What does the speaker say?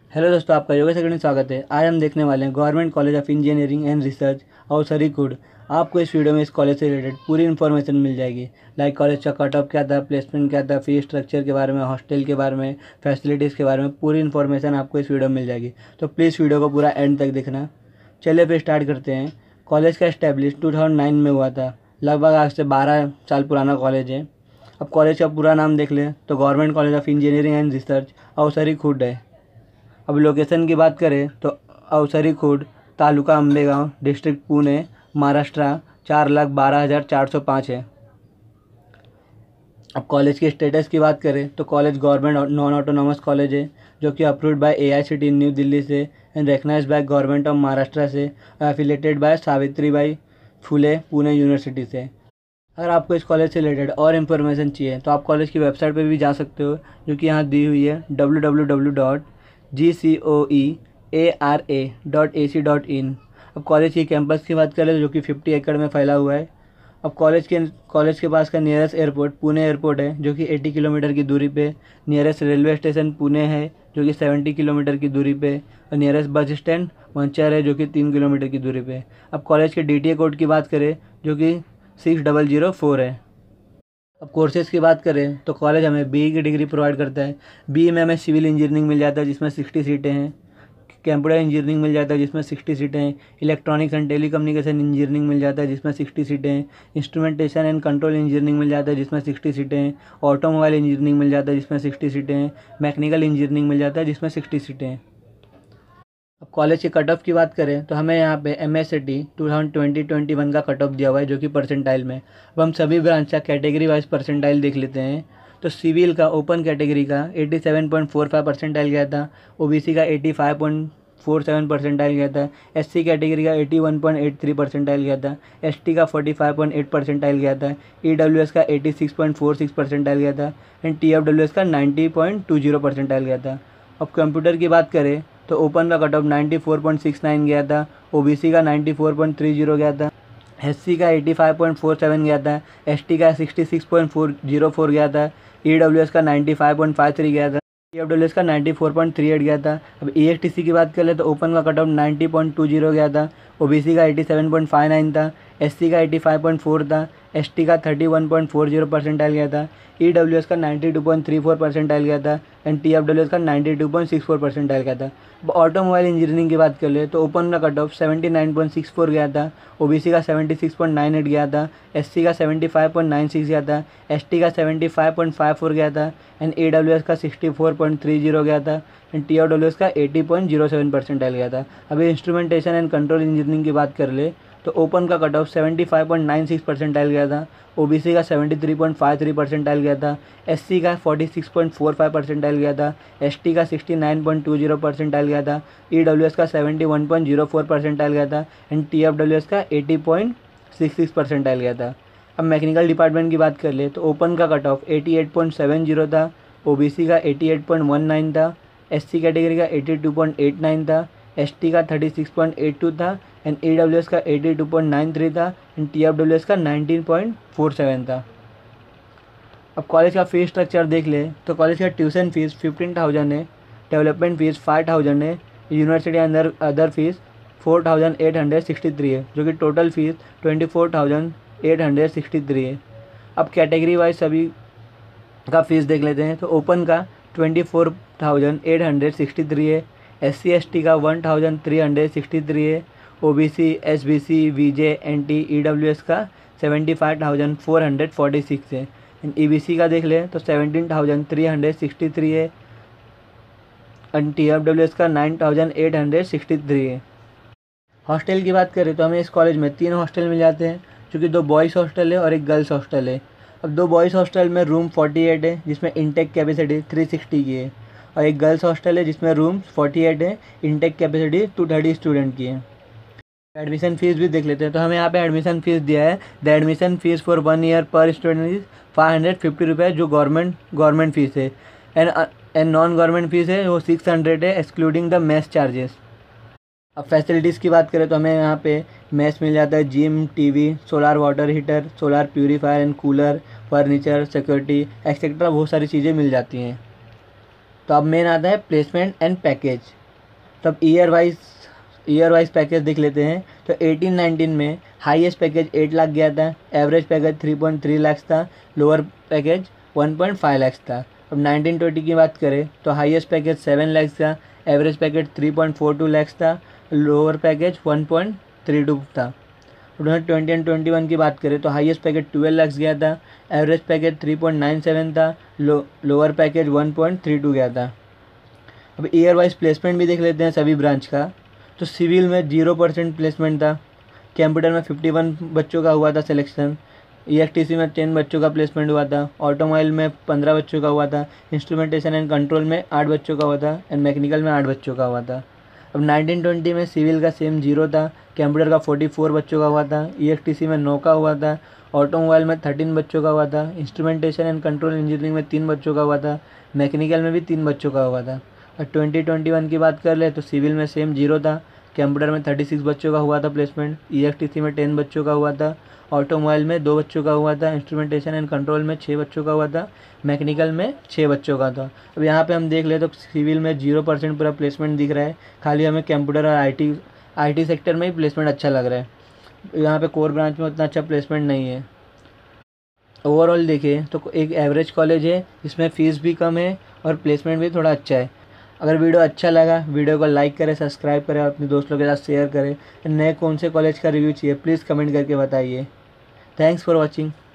Hello दोस्तों, आपका yoga second में स्वागत है। आज हम देखने वाले हैं government college of engineering and research और सरीकुड। आपको इस वीडियो में इस कॉलेज से रिलेटेड पूरी इन्फॉर्मेशन मिल जाएगी, लाइक कॉलेज का कट ऑफ क्या था, प्लेसमेंट क्या था, फी स्ट्रक्चर के बारे में, हॉस्टल के बारे में, फैसिलिटीज़ के बारे में पूरी इन्फॉर्मेशन आपको इस वीडियो में मिल जाएगी। तो प्लीज़ वीडियो को पूरा एंड तक देखना। चलिए फिर स्टार्ट करते हैं। कॉलेज का इस्टेब्लिश 2009 में हुआ था। लगभग आज से 12 साल पुराना कॉलेज है। अब कॉलेज का पूरा नाम देख लें तो government college of engineering and research और सरीकुड है। अब लोकेशन की बात करें तो अवसरी खुर्द, तालुका अंबेगांव, डिस्ट्रिक्ट पुणे, महाराष्ट्र 4,12,405 है। अब कॉलेज के स्टेटस की बात करें तो college government non autonomous college है, जो कि approved by AICTE New Delhi से and recognised by government of Maharashtra से, affiliated by Savitribai Phule Pune university से। अगर आपको इस कॉलेज से रिलेटेड और इन्फॉर्मेशन चाहिए तो आप कॉलेज की वेबसाइट पर भी जा सकते हो, जो कि यहाँ दी हुई है www.gcoeara.ac.in। अब कॉलेज की कैंपस की बात करें जो कि 50 एकड़ में फैला हुआ है। अब कॉलेज के पास का नियरेस्ट एयरपोर्ट पुणे एयरपोर्ट है, जो कि 80 किलोमीटर की दूरी पे। नियरेस्ट रेलवे स्टेशन पुणे है, जो कि 70 किलोमीटर की दूरी पे। और नियरेस्ट बस स्टैंड मंचर है, जो कि 3 किलोमीटर की दूरी पे। अब कॉलेज के DTA कोड की बात करें जो कि 6004 है। अब कोर्सेज़ की बात करें तो कॉलेज हमें BE की डिग्री प्रोवाइड करता है। BE में हमें सिविल इंजीनियरिंग मिल जाता है, जिसमें 60 सीटें हैं। कंप्यूटर इंजीनियरिंग मिल जाता है, जिसमें 60 सीटें हैं। इलेक्ट्रॉनिक्स एंड टेलीकम्युनिकेशन इंजीनियरिंग मिल जाता है, जिसमें 60 सीटें हैं। इंस्ट्रूमेंटेशन एंड कंट्रोल इंजीनियरिंग मिल जाता है, जिसमें 60 सीटें हैं। ऑटोमोबाइल इंजीनियरिंग मिल जाता है, जिसमें 60 सीटें हैं। मैकेनिकल इंजीनियरिंग मिल जाता है, जिसमें 60 सीटें हैं। अब कॉलेज के कट ऑफ की बात करें तो हमें यहाँ पे MSCT 2020-21 का कट ऑफ दिया हुआ है, जो कि परसेंटाइल में। अब हम सभी ब्रांच का कैटेगरी वाइज परसेंटाइल देख लेते हैं। तो सिविल का ओपन कैटेगरी का 87.45 परसेंटाइल गया था। OBC का 85.47 परसेंटाइल गया था। SC कैटेगरी का 81.83 परसेंटाइल गया था। ST का 45.8 परसेंटाइल गया था। EWS का 86.46 परसेंटाइल गया था। एंड TFWS का 90.20 परसेंटाइल गया था। अब कंप्यूटर की बात करें तो ओपन का कट ऑफ 94.69 गया था। OBC का 94.30 गया था। SC का 85.47 गया था। ST का 66.404 गया था। EWS का 95.53 गया था। TFWS का 94.38 गया था। अब EXTC की बात कर ले तो ओपन का कट ऑफ 90.20 गया था। OBC का 87.59 था। SC का 85.4 था। ST का 31.40 परसेंटाइल गया था। EWS का 92.34 परसेंटाइल गया था। एंड TFWS का 92.64 परसेंटाइल गया था। अब ऑटोमोबाइल इंजीनियरिंग की बात कर ले तो ओपन का कट ऑफ 79.64 गया था। OBC का 76.98 गया था। SC का 75.96 गया था। ST का 75.54 गया था। एंड EWS का 64.30 गया था। एंड TFWS का 80.07 परसेंटाइल गया था। अभी इंस्ट्रूमेंटेशन एंड कंट्रोल इंजीनियरिंग की बात कर ले तो ओपन का कट ऑफ 75.96 परसेंटाइल गया था। OBC का 73.53 परसेंटाइल गया था। SC का 46.45 परसेंटाइल गया था। ST का 69.20 परसेंटाइल गया था। EWS का 71.04 परसेंटाइल गया था। एंड TFWS का 80.66 परसेंटाइल गया था। अब मैकेनिकल डिपार्टमेंट की बात कर ले तो ओपन का कट ऑफ 88.70 था। OBC का 88.19 था। SC कैटेगरी का 82.89 था। ST का 36.82 था। एंड EWS का 82.93 था। एंड TFWS का 19.47 था। अब कॉलेज का फ़ीस स्ट्रक्चर देख ले तो कॉलेज का ट्यूशन फीस 15,000 है। डेवलपमेंट फीस 5,000 है। यूनिवर्सिटी अंदर अदर फीस 4,863 है, जो कि टोटल फीस 24,863 है। अब कैटेगरी वाइज सभी का फीस देख लेते हैं तो ओपन का 24,863 है। SC ST का 1,363 है। OBC SBC VJ NT EWS का 75,446 है। EBC का देख लें तो 17,363 है। एंड TFWS का 9,863 है। हॉस्टल की बात करें तो हमें इस कॉलेज में 3 हॉस्टल मिल जाते हैं, जो कि 2 बॉयज़ हॉस्टल है और एक गर्ल्स हॉस्टल है। अब 2 बॉयज़ हॉस्टल में रूम 48 है, जिसमें इनटेक कैपेसिटी 360 की है। और एक गर्ल्स हॉस्टल है जिसमें रूम 48 है, इनटेक कैपेसिटी 230 स्टूडेंट की है। एडमिशन फ़ीस भी देख लेते हैं तो हमें यहाँ पे एडमिशन फ़ीस दिया है। The admission fees for 1 year per student is 550 रुपये, जो गवर्नमेंट फ़ीस है। एंड नॉन गवर्नमेंट फ़ीस है वो 600 है, एक्सक्लूडिंग द मेस चार्जेस। अब फैसिलिटीज़ की बात करें तो हमें यहाँ पे मेस मिल जाता है, gym, TV, solar water heater, solar purifier and cooler, furniture, security etcetera बहुत सारी चीज़ें मिल जाती हैं। तो अब मेन आता है प्लेसमेंट एंड पैकेज। तब ईयर वाइज पैकेज देख लेते हैं। तो 18-19 में हाईएस्ट पैकेज 8 लाख गया था, एवरेज पैकेज 3.3 लाख था, लोअर पैकेज 1.5 लाख था। अब 19-20 की बात करें तो हाईएस्ट पैकेज 7 लाख था, एवरेज पैकेज 3.42 लाख था, लोअर पैकेज 1.32 था। 2020 एंड 21 की बात करें तो हाईएस्ट पैकेज 12 लाख गया था, एवरेज पैकेज 3.97 था, लोअर पैकेज 1.32 गया था। अब ईयर वाइज प्लेसमेंट भी देख लेते हैं सभी ब्रांच का। तो सिविल में 0% प्लेसमेंट था, कंप्यूटर में 51 बच्चों का हुआ था सिलेक्शन, EXTC में 10 बच्चों का प्लेसमेंट हुआ था, ऑटोमोबाइल में 15 बच्चों का हुआ था, इंस्ट्रूमेंटेशन एंड कंट्रोल में 8 बच्चों का हुआ था एंड मैकेनिकल में 8 बच्चों का हुआ था। अब 19-20 में सिविल का सेम 0 था, कंप्यूटर का 44 बच्चों का हुआ था, EXTC में 9 का हुआ था, ऑटोमोबाइल में 13 बच्चों का हुआ था, इंस्ट्रूमेंटेशन एंड कंट्रोल इंजीनियरिंग में 3 बच्चों का हुआ था, मैकेनिकल में भी 3 बच्चों का हुआ था। और 2021 की बात कर ले तो सिविल में सेम 0 था, कंप्यूटर में 36 बच्चों का हुआ था प्लेसमेंट, EXTC में 10 बच्चों का हुआ था, ऑटोमोबाइल में 2 बच्चों का हुआ था, इंस्ट्रूमेंटेशन एंड कंट्रोल में 6 बच्चों का हुआ था, मैकेनिकल में 6 बच्चों का था। अब यहाँ पे हम देख ले तो सिविल में 0% पूरा प्लेसमेंट दिख रहा है, खाली हमें कंप्यूटर और IT सेक्टर में ही प्लेसमेंट अच्छा लग रहा है। यहाँ पे कोर ब्रांच में उतना अच्छा प्लेसमेंट नहीं है। ओवरऑल देखें तो एक एवरेज कॉलेज है, इसमें फ़ीस भी कम है और प्लेसमेंट भी थोड़ा अच्छा है। अगर वीडियो अच्छा लगा वीडियो को लाइक करें, सब्सक्राइब करें और अपने दोस्तों के साथ शेयर करें। नए कौन से कॉलेज का रिव्यू चाहिए प्लीज़ कमेंट करके बताइए। Thanks for watching.